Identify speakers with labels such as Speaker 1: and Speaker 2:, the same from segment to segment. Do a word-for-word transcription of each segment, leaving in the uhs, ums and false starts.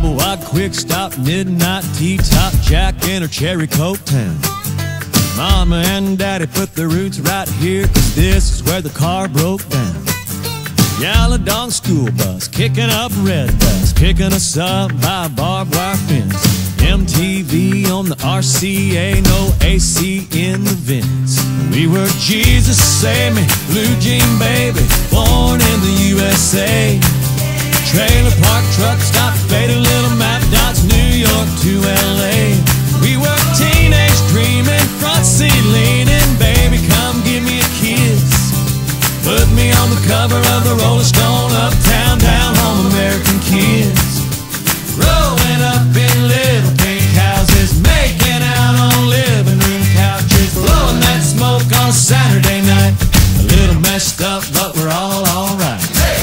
Speaker 1: Double-wide quick stop, midnight T-top, Jack in her cherry coke town. Mama and Daddy put their roots right here, 'cause this is where the car broke down. Yaladong school bus, kicking up red dust, picking us up by a barbed wire fence. M T V on the R C A, no A C in the vents. We were Jesus Save Me, blue jean baby, born in the U S A. Trailer park, truck stop, faded little map dots, New York to L A. We were teenage dreaming, front seat leaning, baby come give me a kiss. Put me on the cover of the Rolling Stone, uptown, down home, American kids. Growing up in little pink houses, making out on living room couches, blowing that smoke on Saturday night. A little messed up, but we're all alright. Hey!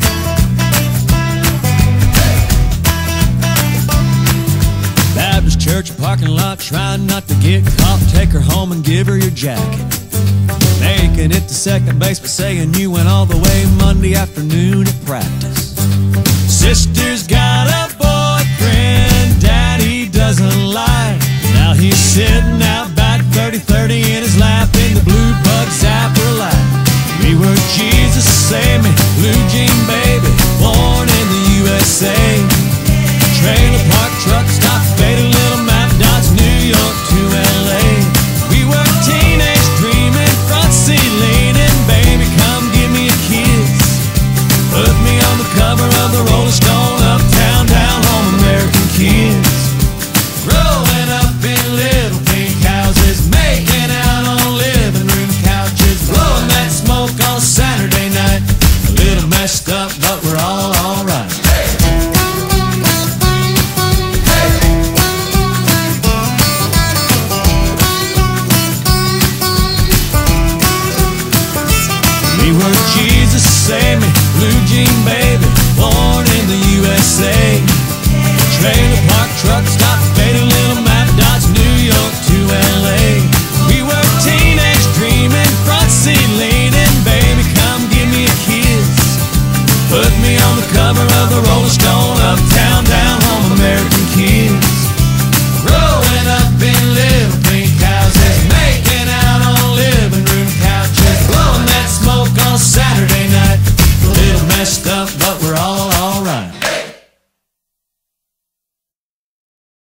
Speaker 1: Hey! Baptist church parking lot, trying not to get caught. Take her home and give her your jacket. Making it to second base, but saying you went all the way Monday afternoon at practice. Sister's got a boyfriend Daddy doesn't like. Now he's sitting out back, thirty thirty in his lap, in the blue bug zapper light. We were Jesus Save Me, blue jean baby, born in the U S A. Trailer park, truck stop, faded little map dots, New York to L A. We were teenage dreaming, front seat leaning, baby come give me a kiss. Put me on the cover of the Rolling Stone, uptown, down home, American kids. Growing up in little pink houses, making out on living room couches, blowing that smoke on Saturday night. A little messed up, but we're all alright. We were Jesus Save Me, blue jean baby, born in the U S A. Trailer park, truck stop, faded little map dots, New York to L A. We were teenage dreaming, front seat leaning, baby come give me a kiss. Put me on the cover of the Rolling Stone, uptown,